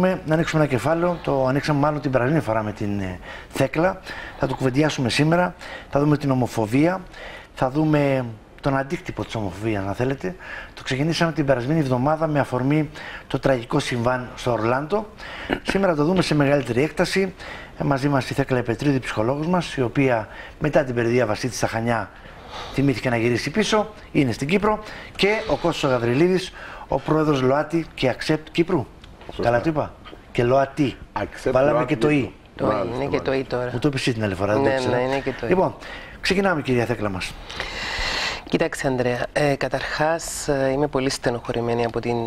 Να ανοίξουμε ένα κεφάλαιο, το ανοίξαμε μάλλον την περασμένη φορά με την Θέκλα. Θα το κουβεντιάσουμε σήμερα. Θα δούμε την ομοφοβία, θα δούμε τον αντίκτυπο της ομοφοβίας, αν θέλετε. Το ξεκινήσαμε την περασμένη εβδομάδα με αφορμή το τραγικό συμβάν στο Ορλάντο. Σήμερα το δούμε σε μεγαλύτερη έκταση. Μαζί μας η Θέκλα Πετρίδη, ψυχολόγος μας, η οποία μετά την παιδεία βασίλη στα Χανιά θυμήθηκε να γυρίσει πίσω, είναι στην Κύπρο, και ο Κώστας Γαβριλίδης, ο πρόεδρος ΛΟΑΤΗ και Accept Κύπρου. Σωστά. Καλά το είπα. Και ΛΟΑΤΗ. Βάλαμε και το «η». Είναι και το «η» τώρα. Μου το είπες την άλλη φορά. Ναι, είναι και το «η». Λοιπόν, ξεκινάμε, κυρία Θέκλα μας. Κοίταξε, Ανδρέα, καταρχάς είμαι πολύ στενοχωρημένη από την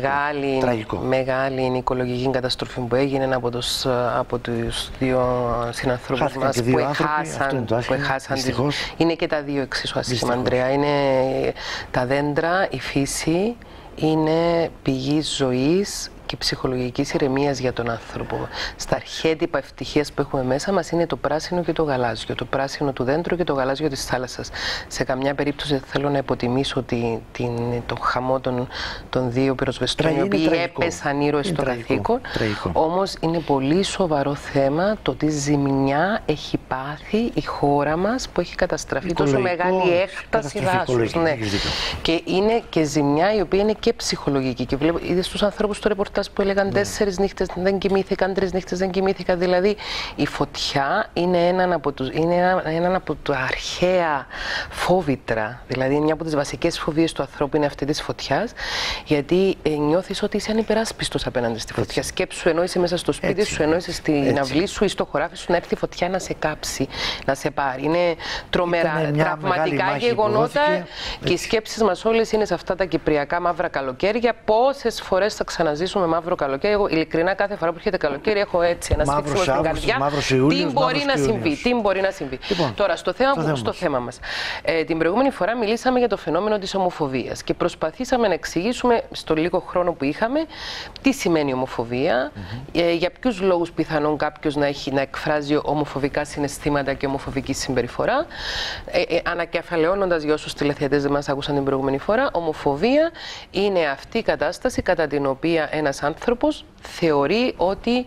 μεγάλη οικολογική καταστροφή που έγινε από τους δύο συνανθρώπους μας που έχασαν. Είναι και τα δύο εξίσου άσχημα, Ανδρέα. Είναι τα δέντρα, η φύση, είναι πηγή ζωής και ψυχολογικής ηρεμίας για τον άνθρωπο. Στα αρχέτυπα ευτυχίας που έχουμε μέσα μας είναι το πράσινο και το γαλάζιο. Το πράσινο του δέντρου και το γαλάζιο της θάλασσας. Σε καμιά περίπτωση δεν θέλω να υποτιμήσω τον χαμό των δύο πυροσβεστών, οι οποίοι έπεσαν ήρωες στο καθήκον. Όμως είναι πολύ σοβαρό θέμα το τι ζημιά έχει πάθει η χώρα μας που έχει καταστραφεί τόσο μεγάλη έκταση δάσους. Ναι. Και είναι και ζημιά η οποία είναι και ψυχολογική. Και είδες τους ανθρώπους στο ρεπορτάζ που έλεγαν 4 νύχτες δεν κοιμήθηκαν, 3 νύχτες δεν κοιμήθηκαν. Δηλαδή η φωτιά είναι έναν από τα αρχαία φόβητρα. Δηλαδή μια από τις βασικές φοβίες του ανθρώπου είναι αυτή της φωτιάς, γιατί νιώθεις ότι είσαι ανυπεράσπιστος απέναντι στη φωτιά. Σκέψου, ενώ είσαι μέσα στο σπίτι σου, ενώ είσαι στην αυλή σου ή στο χωράφι σου, να έρθει η φωτιά να σε κάψει, να σε πάρει. Είναι τρομερά, τραυματικά γεγονότα και οι σκέψεις μας όλες είναι σε αυτά τα κυπριακά μαύρα καλοκαίρια. Πόσες φορές θα ξαναζήσουμε μαύρο καλοκαίρι? Εγώ ειλικρινά κάθε φορά που έρχεται καλοκαίρι έχω έτσι ένα σφίξιμο στην καρδιά. Τι μπορεί να συμβεί. Λοιπόν, τώρα στο θέμα μας. Την προηγούμενη φορά μιλήσαμε για το φαινόμενο της ομοφοβίας και προσπαθήσαμε να εξηγήσουμε στο λίγο χρόνο που είχαμε τι σημαίνει ομοφοβία, για ποιους λόγους πιθανόν κάποιος να εκφράζει ομοφοβικά συναισθήματα και ομοφοβική συμπεριφορά. Ανακεφαλαιώνοντας για όσους τηλεθεατές δεν μας άκουσαν την προηγούμενη φορά, ομοφοβία είναι αυτή η κατάσταση κατά την οποία ένας άνθρωπος θεωρεί ότι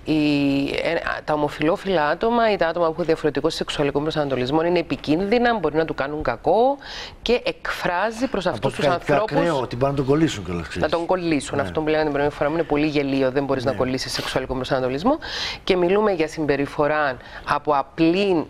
τα ομοφυλόφιλα άτομα ή τα άτομα που έχουν διαφορετικό σεξουαλικό προσανατολισμό είναι επικίνδυνα, μπορεί να του κάνουν κακό και εκφράζει προς αυτούς τους ανθρώπους. Ακραίο, ότι μπορούν να τον κολλήσουν κιόλας. Να τον κολλήσουν. Ναι. Αυτό που λέγανε την προηγούμενη φορά μου είναι πολύ γελίο. Δεν μπορείς να κολλήσεις σεξουαλικό προσανατολισμό. Και μιλούμε για συμπεριφορά από απλή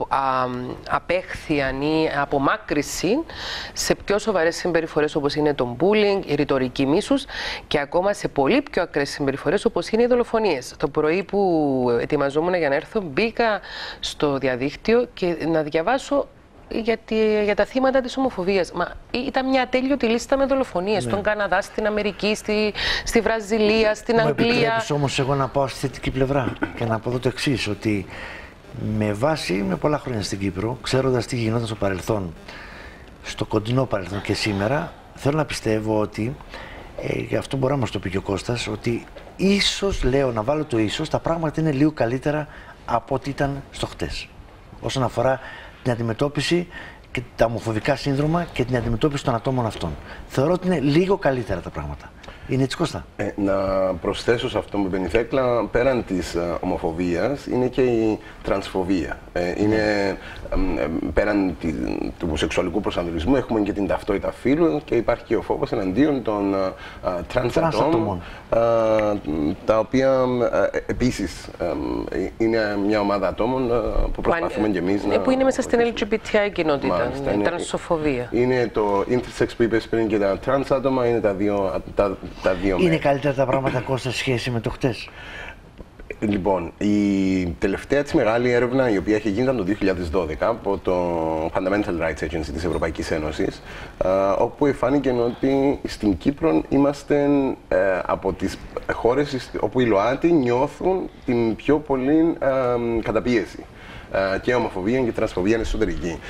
απέχθειαν ή απομάκρυση σε πιο σοβαρές συμπεριφορές όπως είναι το bullying, η ρητορική μίσους και ακόμα σε πολύ πιο ακραίες συμπεριφορές όπως είναι οι δολοφονίες. Το πρωί που ετοιμαζόμουν για να έρθω μπήκα στο διαδίκτυο και να διαβάσω για τα θύματα της ομοφοβίας. Ήταν μια ατέλειωτη λίστα με δολοφονίες. Στον Καναδά, στην Αμερική, στη Βραζιλία, στην Αγγλία. Μου επιτρέπεις όμως εγώ να πάω στη θετική πλευρά και να πω εδώ το εξής, ότι με πολλά χρόνια στην Κύπρο, ξέροντας τι γινόταν στο παρελθόν, στο κοντινό παρελθόν και σήμερα, θέλω να πιστεύω ότι, γι' αυτό μπορεί να μας το πει και ο Κώστας, ότι ίσως, λέω να βάλω το ίσως, τα πράγματα είναι λίγο καλύτερα από ό,τι ήταν στο χτες. Όσον αφορά την αντιμετώπιση και τα ομοφοβικά σύνδρομα και την αντιμετώπιση των ατόμων αυτών. Θεωρώ ότι είναι λίγο καλύτερα τα πράγματα. Είναι έτσι, Κώστα? Να προσθέσω σε αυτό που είπε η Θέκλα, πέραν της ομοφοβίας, είναι και η τρανσφοβία. Είναι, πέραν του σεξουαλικού προσανατολισμού, έχουμε και την ταυτότητα φύλου και υπάρχει και ο φόβος εναντίον των τρανς ατόμων, τα οποία επίσης είναι μια ομάδα ατόμων που προσπαθούμε και εμείς να... Που είναι μέσα στην LGBTI κοινότητα, η τρανσοφοβία. Είναι το intersex που είπες πριν και τα τρανς άτομα, είναι τα δύο Είναι καλύτερα τα πράγματα, Κώστα, σε σχέση με το χτες? Λοιπόν, η τελευταία μεγάλη έρευνα η οποία έχει γίνει ήταν το 2012 από το Fundamental Rights Agency της Ευρωπαϊκής Ένωσης, όπου φάνηκε ότι στην Κύπρο είμαστε από τις χώρες όπου οι ΛΟΑΤΗ νιώθουν την πιο πολύ καταπίεση. Και ομοφοβία και τρανσφοβία είναι εσωτερική.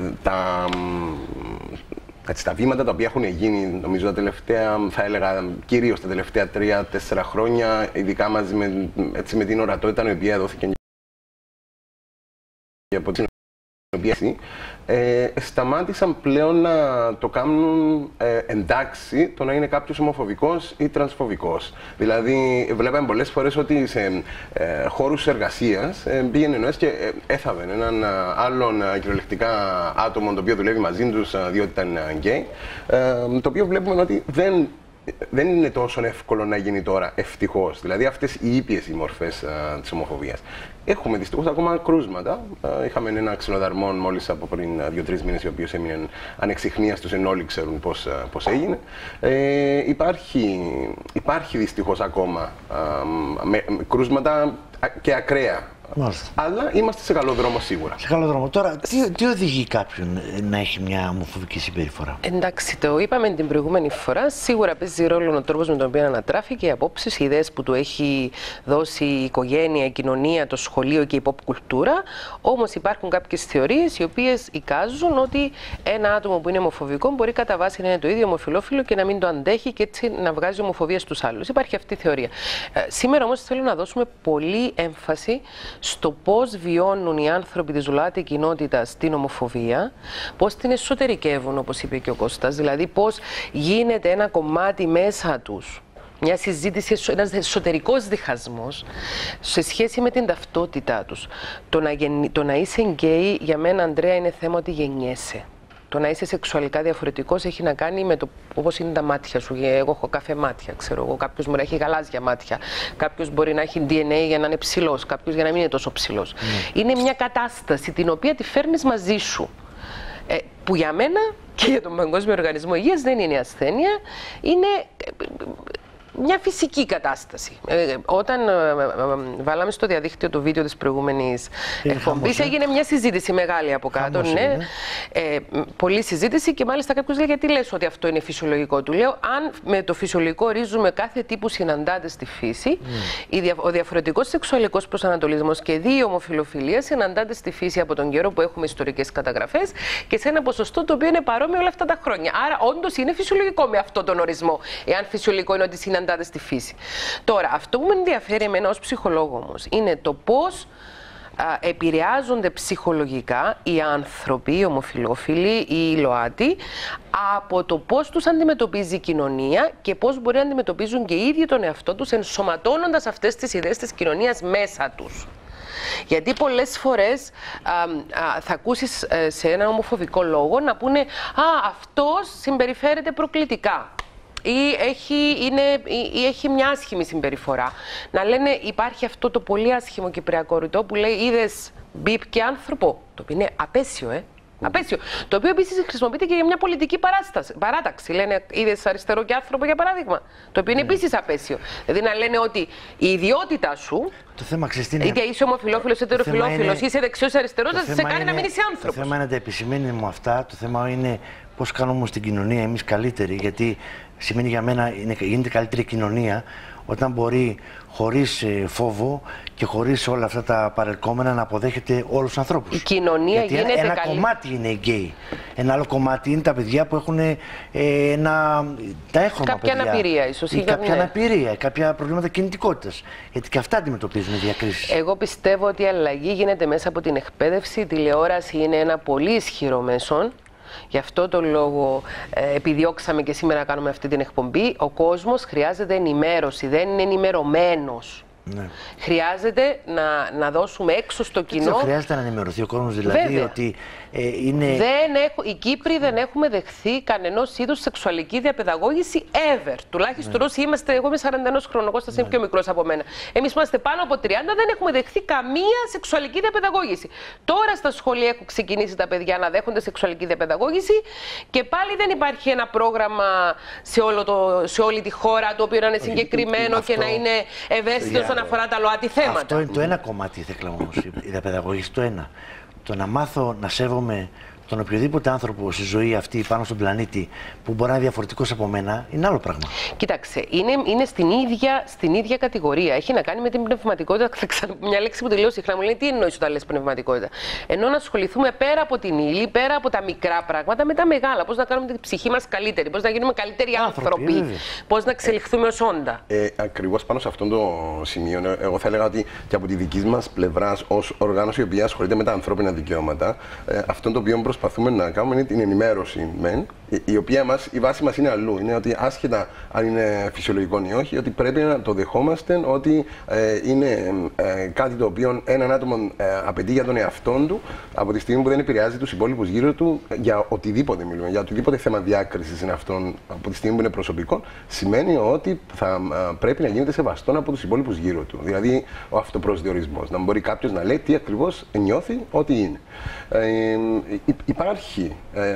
Τα βήματα τα οποία έχουν γίνει, νομίζω τα τελευταία, θα έλεγα κυρίως τα τελευταία 3-4 χρόνια, ειδικά μαζί με την ορατότητα η οποία δόθηκε από την σταμάτησαν πλέον να το κάνουν εντάξει το να είναι κάποιος ομοφοβικός ή τρανσφοβικός. Δηλαδή, βλέπαμε πολλές φορές ότι σε χώρους εργασίας πήγαινε εννοές και έθαβε έναν άλλον κυριολεκτικά άτομο το οποίο δουλεύει μαζί τους διότι ήταν γκέι, το οποίο βλέπουμε ότι δεν είναι τόσο εύκολο να γίνει τώρα, ευτυχώς. Δηλαδή, αυτές οι ήπιες οι μορφές της ομοφοβίας. Έχουμε δυστυχώς ακόμα κρούσματα. Είχαμε ένα ξυλοδαρμό μόλις από πριν 2-3 μήνες, ο οποίος έμεινε ανεξιχνίαστος, ενώ όλοι ξέρουν πώς έγινε. Υπάρχει δυστυχώς ακόμα κρούσματα και ακραία. Μάλιστα. Αλλά είμαστε σε καλό δρόμο σίγουρα. Σε καλό δρόμο. Τώρα, τι οδηγεί κάποιον να έχει μια ομοφοβική συμπεριφορά? Εντάξει, το είπαμε την προηγούμενη φορά. Σίγουρα παίζει ρόλο ο τρόπος με τον οποίο ανατράφηκε, οι απόψεις, οι ιδέες που του έχει δώσει η οικογένεια, η κοινωνία, το σχολείο και η pop κουλτούρα. Όμως υπάρχουν κάποιες θεωρίες οι οποίες εικάζουν ότι ένα άτομο που είναι ομοφοβικό μπορεί κατά βάση να είναι το ίδιο ομοφυλόφιλο και να μην το αντέχει και έτσι να βγάζει ομοφοβία στους άλλους. Υπάρχει αυτή η θεωρία. Σήμερα όμως θέλω να δώσουμε πολύ έμφαση στο πώς βιώνουν οι άνθρωποι της ΛΟΑΤΚΙ κοινότητας την ομοφοβία, πώς την εσωτερικεύουν, όπως είπε και ο Κώστας, δηλαδή πώς γίνεται ένα κομμάτι μέσα τους, μια συζήτηση, ένας εσωτερικός διχασμός σε σχέση με την ταυτότητά τους. Το να είσαι γκέι, για μένα, Ανδρέα, είναι θέμα ότι γεννιέσαι. Το να είσαι σεξουαλικά διαφορετικός έχει να κάνει με το πώς είναι τα μάτια σου. Εγώ έχω καφέ μάτια, ξέρω εγώ. Κάποιος μπορεί να έχει γαλάζια μάτια. Κάποιος μπορεί να έχει DNA για να είναι ψηλός. Κάποιος για να μην είναι τόσο ψηλός. Είναι μια κατάσταση την οποία τη φέρνεις μαζί σου. Που για μένα και για τον Παγκόσμιο Οργανισμό Υγείας δεν είναι ασθένεια. Είναι μια φυσική κατάσταση. Όταν βάλαμε στο διαδίκτυο το βίντεο της προηγούμενης εκπομπής, έγινε μια συζήτηση μεγάλη από κάτω. Ναι. Πολλή συζήτηση και μάλιστα κάποιος λέει: γιατί λες ότι αυτό είναι φυσιολογικό? Του λέω: αν με το φυσιολογικό ορίζουμε κάθε τι που συναντάται στη φύση, ο διαφορετικός σεξουαλικός προσανατολισμός και η ομοφυλοφιλία συναντάται στη φύση από τον καιρό που έχουμε ιστορικές καταγραφές και σε ένα ποσοστό το οποίο είναι παρόμοιο όλα αυτά τα χρόνια. Άρα, όντως είναι φυσιολογικό με αυτόν τον ορισμό, εάν φυσιολογικό είναι ότι συναντάται στη φύση. Τώρα, αυτό που με ενδιαφέρει εμένα ως ψυχολόγο όμως είναι το πώς επηρεάζονται ψυχολογικά οι άνθρωποι, οι ομοφυλόφιλοι ή οι ΛΟΑΤΚΙ από το πώς τους αντιμετωπίζει η κοινωνία και πώς μπορεί να αντιμετωπίζουν και οι ίδιοι τον εαυτό τους ενσωματώνοντας αυτές τις ιδέες της κοινωνίας μέσα τους. Γιατί πολλές φορές θα ακούσεις σε ένα ομοφοβικό λόγο να πούνε αυτός συμπεριφέρεται προκλητικά ή έχει μια άσχημη συμπεριφορά. Να λένε υπάρχει αυτό το πολύ άσχημο κυπριακό ρητό που λέει είδες μπιπ και άνθρωπο, το οποίο είναι απέσιο, απέσιο. Το οποίο επίσης χρησιμοποιείται και για μια πολιτική παράταξη. Λένε είδες αριστερό και άνθρωπο, για παράδειγμα. Το οποίο είναι επίσης απέσιο. Δηλαδή να λένε ότι η ιδιότητά σου, το θέμα, είτε είσαι ομοφυλόφιλος, είτε ετεροφιλόφιλος, είσαι δεξιός ή αριστερός, θα σε κάνει να μην είσαι άνθρωπος. Το θέμα είναι να τα επισημαίνει μου αυτά. Το θέμα είναι πώς κάνουμε όμως την κοινωνία εμείς καλύτερη. Γιατί σημαίνει για μένα γίνεται καλύτερη κοινωνία όταν μπορεί χωρίς φόβο και χωρίς όλα αυτά τα παρελκόμενα να αποδέχεται όλους τους ανθρώπους. Η κοινωνία γιατί γίνεται ένα κομμάτι είναι γκέι. Ένα άλλο κομμάτι είναι τα παιδιά που έχουν κάποια αναπηρία, ίσως. Ή κάποια αναπηρία, κάποια προβλήματα κινητικότητας. Γιατί και αυτά αντιμετωπίζουν διακρίσεις. Εγώ πιστεύω ότι η αλλαγή γίνεται μέσα από την εκπαίδευση. Η τηλεόραση είναι ένα πολύ ισχυρό μέσο. Γι' αυτό το λόγο επιδιώξαμε και σήμερα κάνουμε αυτή την εκπομπή. Ο κόσμος χρειάζεται ενημέρωση, δεν είναι ενημερωμένος. Ναι. Χρειάζεται να δώσουμε έξω στο κοινό. Χρειάζεται να ενημερωθεί ο κόσμος, δηλαδή. Βέβαια. Ότι είναι. Οι Κύπροι δεν έχουμε δεχθεί κανενός είδους σεξουαλική διαπαιδαγώγηση ever. Τουλάχιστον όσοι είμαστε. Εγώ είμαι 41 χρονών, Κώστας είναι πιο μικρός από μένα. Εμείς που είμαστε πάνω από 30 δεν έχουμε δεχθεί καμία σεξουαλική διαπαιδαγώγηση. Τώρα στα σχολεία έχουν ξεκινήσει τα παιδιά να δέχονται σεξουαλική διαπαιδαγώγηση και πάλι δεν υπάρχει ένα πρόγραμμα σε όλη τη χώρα το οποίο να είναι συγκεκριμένο και να είναι ευαίσθητο όσον αφορά τα ΛΟΑΤΚΙ θέματα. Αυτό είναι το ένα κομμάτι, Θέκλα, όμως, η διαπαιδαγώγηση, το ένα. Το να μάθω να σέβομαι τον οποιοδήποτε άνθρωπο στη ζωή αυτή πάνω στον πλανήτη που μπορεί να είναι διαφορετικός από μένα, είναι άλλο πράγμα. Κοίταξε, είναι στην ίδια κατηγορία. Έχει να κάνει με την πνευματικότητα. Μια λέξη που τελείω συχνά μου λέει τι εννοείς όταν λες πνευματικότητα. Ενώ να ασχοληθούμε πέρα από την ύλη, πέρα από τα μικρά πράγματα, με τα μεγάλα. Πώς να κάνουμε την ψυχή μας καλύτερη, πώς να γίνουμε καλύτεροι άνθρωποι, πώς να εξελιχθούμε ως όντα. Ακριβώς πάνω σε αυτό το σημείο, εγώ θα έλεγα ότι και από τη δική μας πλευρά, ως οργάνωση η οποία ασχολείται με τα ανθρώπινα δικαιώματα, αυτό το οποίο προσπαθούμε να κάνουμε είναι την ενημέρωση μεν, η οποία η βάση μας είναι αλλού. Είναι ότι άσχετα αν είναι φυσιολογικό ή όχι, ότι πρέπει να το δεχόμαστε ότι είναι κάτι το οποίο έναν άτομο απαιτεί για τον εαυτό του από τη στιγμή που δεν επηρεάζει τους υπόλοιπους γύρω του για οτιδήποτε μιλούμε, για οτιδήποτε θέμα διάκρισης είναι αυτόν από τη στιγμή που είναι προσωπικό, σημαίνει ότι θα πρέπει να γίνεται σεβαστό από τους υπόλοιπους γύρω του. Δηλαδή ο αυτοπροσδιορισμός. Να μπορεί κάποιος να λέει τι ακριβώς νιώθει ότι είναι. Υπάρχει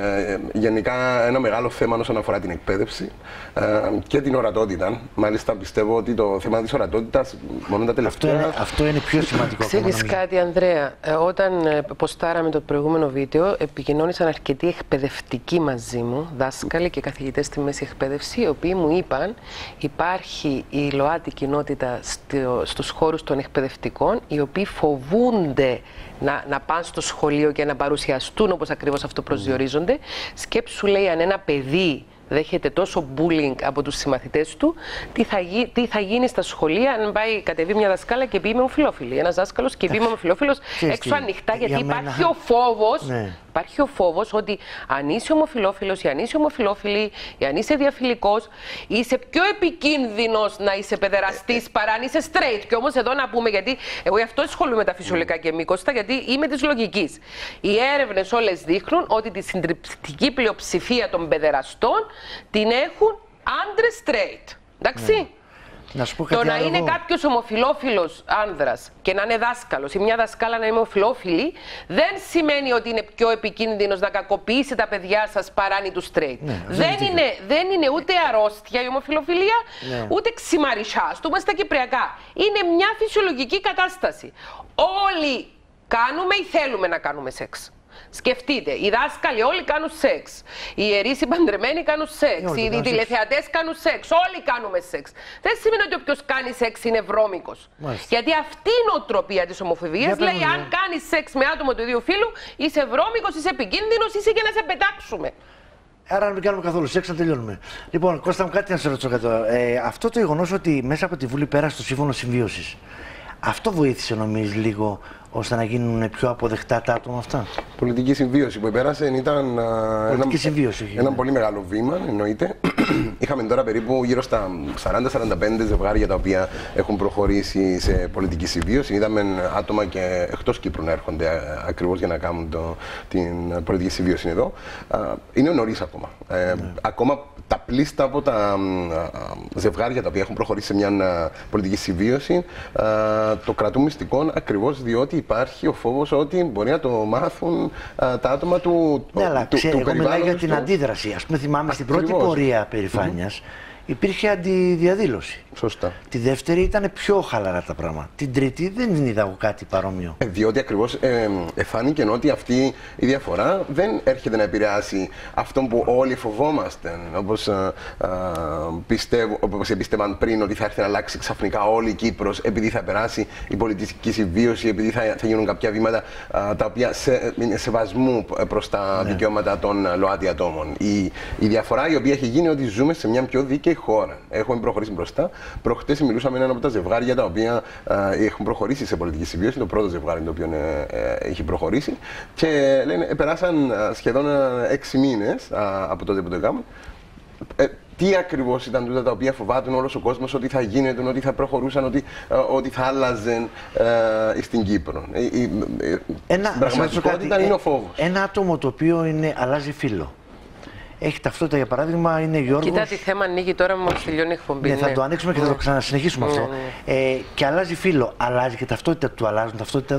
γενικά ένα μεγάλο θέμα όσον αφορά την εκπαίδευση και την ορατότητα. Μάλιστα πιστεύω ότι το θέμα της ορατότητας μόνο τα τελευταία... Αυτό είναι πιο σημαντικό. Ξέρεις κάτι, Ανδρέα, όταν ποστάραμε το προηγούμενο βίντεο, επικοινώνησαν αρκετοί εκπαιδευτικοί μαζί μου, δάσκαλοι και καθηγητές στη μέση εκπαίδευση, οι οποίοι μου είπαν υπάρχει η ΛΟΑΤΚΙ κοινότητα στους χώρους των εκπαιδευτικών, οι οποίοι φοβούνται να πάνε στο σχολείο και να παρουσιαστούν όπως ακριβώς αυτό προσδιορίζονται. Σκέψου, λέει, αν ένα παιδί δέχεται τόσο bullying από τους συμμαθητές του, τι θα γίνει στα σχολεία αν κατεβεί μια δασκάλα και πει είμαι ομοφυλόφιλη. Ένας δάσκαλος και πει είμαι ομοφυλόφιλος έξω ανοιχτά, γιατί υπάρχει ο φόβος. Ναι. Υπάρχει ο φόβος ότι αν είσαι ομοφυλόφιλος ή αν είσαι ομοφυλόφιλη ή αν είσαι διαφιλικός, είσαι πιο επικίνδυνος να είσαι παιδεραστής παρά αν είσαι straight. Και όμως εδώ να πούμε, γιατί εγώ γι' αυτό ασχολούμαι με τα φυσιολογικά και μη Κώστα, γιατί είμαι της λογικής. Οι έρευνες όλες δείχνουν ότι τη συντριπτική πλειοψηφία των παιδεραστών την έχουν άντρες straight. Εντάξει. Ναι. Το να είναι κάποιος ομοφυλόφιλος άνδρας και να είναι δάσκαλος ή μια δασκάλα να είναι ομοφυλόφιλη δεν σημαίνει ότι είναι πιο επικίνδυνος να κακοποιήσει τα παιδιά σας παρά είναι του straight. Ναι, δεν είναι ούτε αρρώστια η ομοφυλοφιλία, ναι, ούτε ξημαρισιά, το πούμε στα κυπριακά. Είναι μια φυσιολογική κατάσταση. Όλοι κάνουμε ή θέλουμε να κάνουμε σεξ. Σκεφτείτε, οι δάσκαλοι όλοι κάνουν σεξ. Οι ιερείς οι παντρεμένοι κάνουν σεξ. Οι τηλεθεατές κάνουν σεξ. Όλοι κάνουμε σεξ. Δεν σημαίνει ότι όποιος κάνει σεξ είναι βρώμικος. Γιατί αυτή η νοοτροπία της ομοφοβίας λέει: αν κάνεις σεξ με άτομο του ίδιου φύλου, είσαι βρώμικος, είσαι επικίνδυνος, είσαι για να σε πετάξουμε. Άρα, να μην κάνουμε καθόλου σεξ, να τελειώνουμε. Λοιπόν, Κώστα μου, κάτι να σε ρωτήσω κάτω. Αυτό το γεγονός ότι μέσα από τη Βουλή πέρασε το Σύμφωνο Συμβίωσης, αυτό βοήθησε, νομίζεις, λίγο ώστε να γίνουν πιο αποδεκτά τα άτομα αυτά? Πολιτική συμβίωση που επέρασε ήταν ένα πολύ μεγάλο βήμα, εννοείται. Είχαμε τώρα περίπου γύρω στα 40-45 ζευγάρια τα οποία έχουν προχωρήσει σε πολιτική συμβίωση. Είδαμε άτομα και εκτός Κύπρου να έρχονται ακριβώς για να κάνουν την πολιτική συμβίωση εδώ. Είναι νωρίς ακόμα. Ακόμα τα πλήστα από τα ζευγάρια τα οποία έχουν προχωρήσει σε μια πολιτική συμβίωση το κρατούν μυστικό ακριβώς διότι υπάρχει ο φόβος ότι μπορεί να το μάθουν τα άτομα του περιβάλλοντος. Εγώ μιλάω για την αντίδραση. Ας πούμε, θυμάμαι στην πρώτη πορεία περηφάνειας υπήρχε αντιδιαδήλωση. Σωστά. Τη δεύτερη ήταν πιο χαλαρά τα πράγματα. Την τρίτη δεν είδα εγώ κάτι παρόμοιο. Διότι ακριβώς φάνηκε ότι αυτή η διαφορά δεν έρχεται να επηρεάσει αυτόν που όλοι φοβόμαστε. Όπως επίστευαν πριν ότι θα έρθει να αλλάξει ξαφνικά όλη η Κύπρος επειδή θα περάσει η πολιτική συμβίωση, επειδή θα γίνουν κάποια βήματα τα οποία είναι σεβασμού προς τα δικαιώματα των ΛΟΑΤΚΙ ατόμων. Η διαφορά η οποία έχει γίνει ότι ζούμε σε μια πιο δίκαιη χώρα. Έχουμε προχωρήσει μπροστά. Προχτές μιλούσαμε με ένα από τα ζευγάρια τα οποία έχουν προχωρήσει σε πολιτική συμβίωση, το πρώτο ζευγάρι το οποίο έχει προχωρήσει. Και λένε, περάσαν σχεδόν 6 μήνες από τότε που το έκαναν. Τι ακριβώς ήταν τούτα τα οποία φοβάται όλος ο κόσμος ότι θα γίνεται, ότι θα προχωρούσαν, ότι θα άλλαζαν στην Κύπρο. Στην πραγματικότητα είναι ο φόβος. Ένα άτομο το οποίο αλλάζει φύλο. Έχει ταυτότητα, για παράδειγμα, είναι Γιώργος. Κοίτα τι θέμα ανοίγει τώρα μόλις τελειώνει η εκπομπή. Ναι, θα το ανοίξουμε και θα το ξανασυνεχίσουμε αυτό. Και αλλάζει φύλο. Αλλάζει και ταυτότητα του, αλλάζουν ταυτότητα εδώ.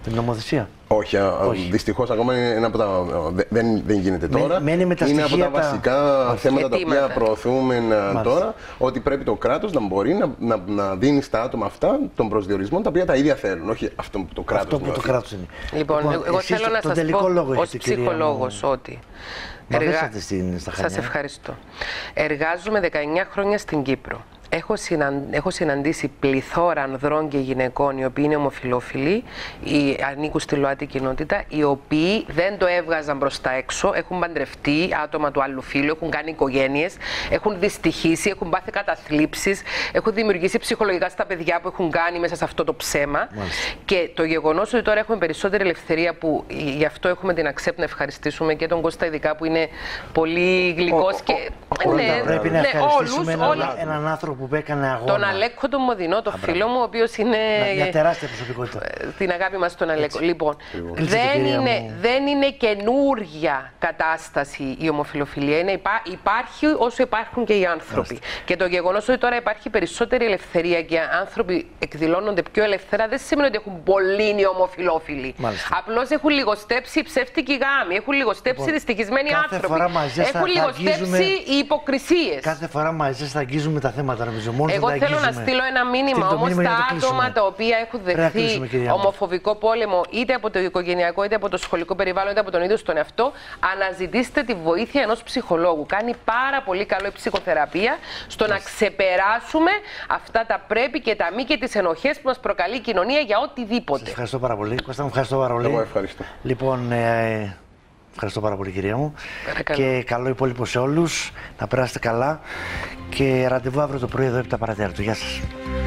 την νομοθεσία. Όχι, δυστυχώς ακόμα είναι ένα από τα. Δεν γίνεται τώρα. Είναι από τα βασικά θέματα τα οποία προωθούμε τώρα, ότι πρέπει το κράτος να μπορεί να δίνει στα άτομα αυτά των προσδιορισμών τα οποία τα ίδια θέλουν. Όχι αυτό που το κράτος είναι. Λοιπόν, εγώ θέλω να σας πω ως ψυχολόγος ότι. Σας ευχαριστώ. Εργάζομαι 19 χρόνια στην Κύπρο. Έχω συναντήσει πληθώρα ανδρών και γυναικών οι οποίοι είναι ομοφυλόφιλοι, ανήκουν στη ΛΟΑΤΚΙ κοινότητα, οι οποίοι δεν το έβγαζαν προς τα έξω, έχουν παντρευτεί άτομα του άλλου φύλου, έχουν κάνει οικογένειες, έχουν δυστυχήσει, έχουν πάθει καταθλίψεις, έχουν δημιουργήσει ψυχολογικά στα παιδιά που έχουν κάνει μέσα σε αυτό το ψέμα. Μάλιστα. Και το γεγονός ότι τώρα έχουμε περισσότερη ελευθερία, που γι' αυτό έχουμε την ΑΞΕΠ να ευχαριστήσουμε και τον Κώστα ειδικά που είναι πολύ γλυκός και. Πρέπει να ευχαριστήσουμε έναν άνθρωπο που έκανε αγώνα. Τον Αλέκο τον Μοδινό, τον φίλο μου, ο οποίος είναι. Μια τεράστια προσωπικότητα. Την αγάπη μας τον Αλέκο. Λοιπόν, δεν είναι καινούργια κατάσταση η ομοφυλοφιλία. Υπάρχει όσο υπάρχουν και οι άνθρωποι. Και το γεγονός ότι τώρα υπάρχει περισσότερη ελευθερία και οι άνθρωποι εκδηλώνονται πιο ελευθερά δεν σημαίνει ότι έχουν πολλοί οι ομοφυλόφιλοι. Απλώς έχουν λιγοστέψει οι ψεύτικοι γάμοι, έχουν λιγοστέψει οι δυστυχισμένοι άνθρωποι. Έχουν λιγοστέψει οι υποκρισίες. Κάθε φορά μαζί θα αγγίζουμε τα θέματα. Εγώ θέλω να στείλω ένα μήνυμα όμως στα άτομα τα οποία έχουν δεχθεί ομοφοβικό πόλεμο είτε από το οικογενειακό, είτε από το σχολικό περιβάλλον, είτε από τον ίδιο στον εαυτό. Αναζητήστε τη βοήθεια ενός ψυχολόγου. Κάνει πάρα πολύ καλό η ψυχοθεραπεία στο να ξεπεράσουμε αυτά τα πρέπει και τα μη και τις ενοχές που μας προκαλεί η κοινωνία για οτιδήποτε. Σας ευχαριστώ πάρα πολύ. Κώστα μου, ευχαριστώ πάρα πολύ. Εγώ ευχαριστώ. Λοιπόν, ευχαριστώ πάρα πολύ, κυρία μου. Και καλό υπόλοιπο σε όλους. Να περάσετε καλά. Και ραντεβού αύριο το πρωί εδώ 7 παρατέταρτο. Γεια σας.